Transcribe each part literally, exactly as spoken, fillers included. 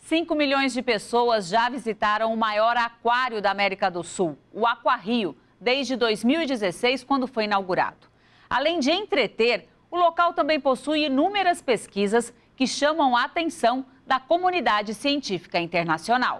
cinco milhões de pessoas já visitaram o maior aquário da América do Sul, o AquaRio, desde dois mil e dezesseis, quando foi inaugurado. Além de entreter, o local também possui inúmeras pesquisas que chamam a atenção da comunidade científica internacional.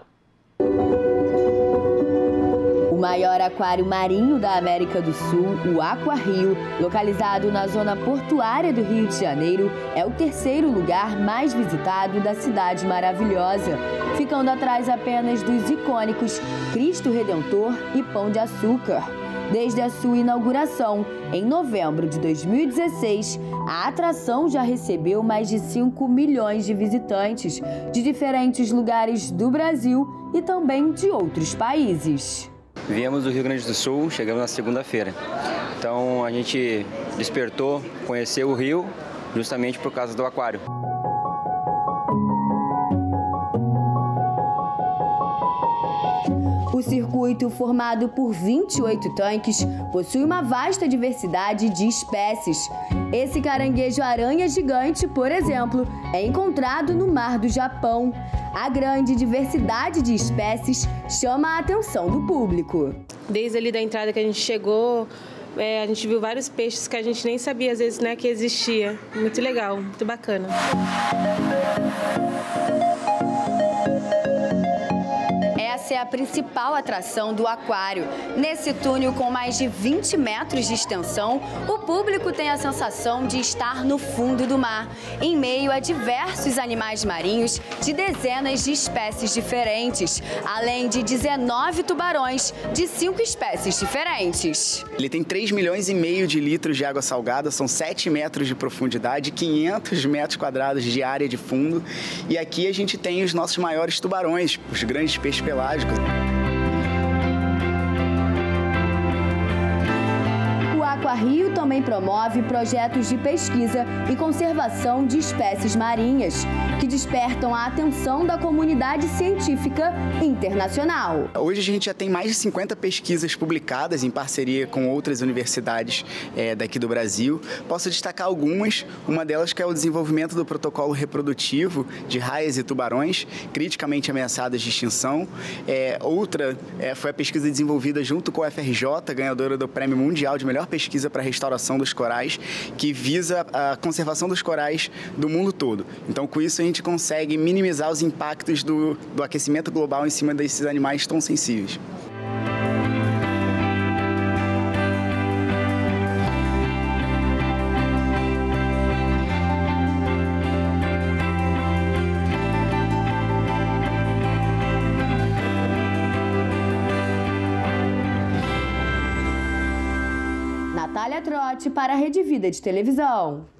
O maior aquário marinho da América do Sul, o AquaRio, localizado na zona portuária do Rio de Janeiro, é o terceiro lugar mais visitado da cidade maravilhosa, ficando atrás apenas dos icônicos Cristo Redentor e Pão de Açúcar. Desde a sua inauguração, em novembro de dois mil e dezesseis, a atração já recebeu mais de cinco milhões de visitantes de diferentes lugares do Brasil e também de outros países. Viemos do Rio Grande do Sul, chegamos na segunda-feira. Então a gente despertou, conheceu o Rio, justamente por causa do aquário. O circuito, formado por vinte e oito tanques, possui uma vasta diversidade de espécies. Esse caranguejo-aranha gigante, por exemplo, é encontrado no Mar do Japão. A grande diversidade de espécies chama a atenção do público. Desde ali da entrada que a gente chegou, é, a gente viu vários peixes que a gente nem sabia, às vezes, né, que existia. Muito legal, muito bacana. Essa é a principal atração do aquário. Nesse túnel com mais de vinte metros de extensão, o público tem a sensação de estar no fundo do mar, em meio a diversos animais marinhos de dezenas de espécies diferentes, além de dezenove tubarões de cinco espécies diferentes. Ele tem três milhões e meio de litros de água salgada, são sete metros de profundidade, quinhentos metros quadrados de área de fundo. E aqui a gente tem os nossos maiores tubarões, os grandes peixes pelágicos. O AquaRio também promove projetos de pesquisa e conservação de espécies marinhas, que despertam a atenção da comunidade científica internacional. Hoje a gente já tem mais de cinquenta pesquisas publicadas em parceria com outras universidades é, daqui do Brasil. Posso destacar algumas, uma delas que é o desenvolvimento do protocolo reprodutivo de raias e tubarões, criticamente ameaçadas de extinção. É, outra é, foi a pesquisa desenvolvida junto com a F R J, ganhadora do Prêmio Mundial de Melhor Pesquisa para a Restauração dos Corais, que visa a conservação dos corais do mundo todo. Então, com isso, a gente consegue minimizar os impactos do, do aquecimento global em cima desses animais tão sensíveis. Natália Trotti para a Rede Vida de Televisão.